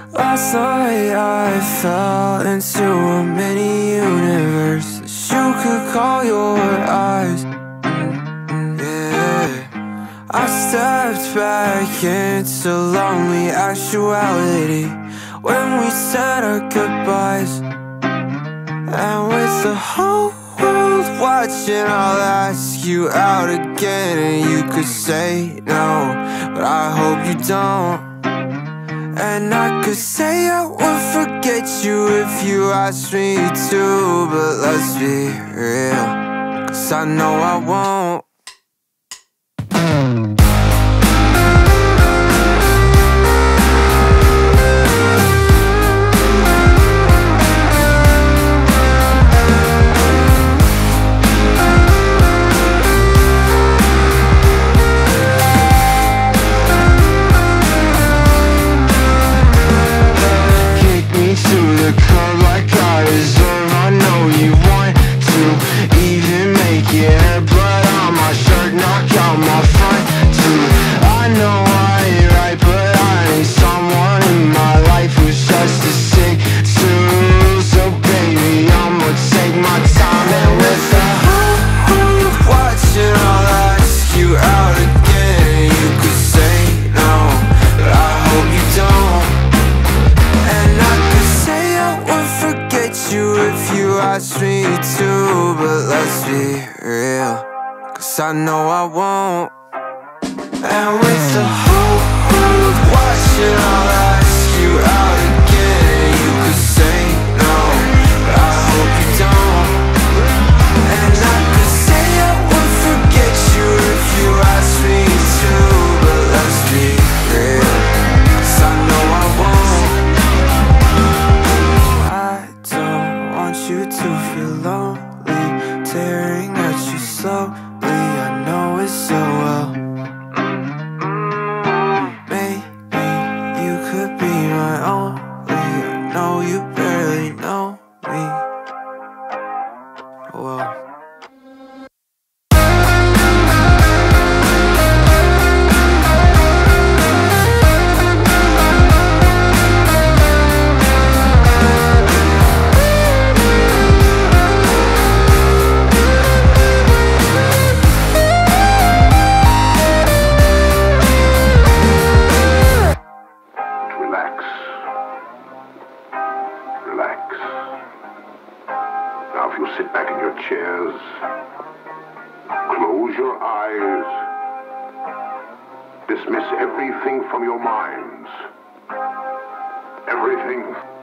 Last night I fell into a mini universe that you could call your eyes. Yeah, I stepped back into lonely actuality when we said our goodbyes. And with the whole world watching, I'll ask you out again, and you could say no, but I hope you don't. And I could say I would forget you if you asked me to, but let's be real, 'cause I know I won't. Ask me to, but let's be real, 'cause I know I won't. And with the whole world watching, I'll ask you out again, and you could say no, but I hope you don't. And I could say I would forget you if you asked me to, but let's be real, 'cause I know I won't. I don't want you to feel lonely, tearing at you slowly. I know it so well. Maybe you could be my only. I know you barely know me. Well, now if you sit back in your chairs, close your eyes, dismiss everything from your minds, everything.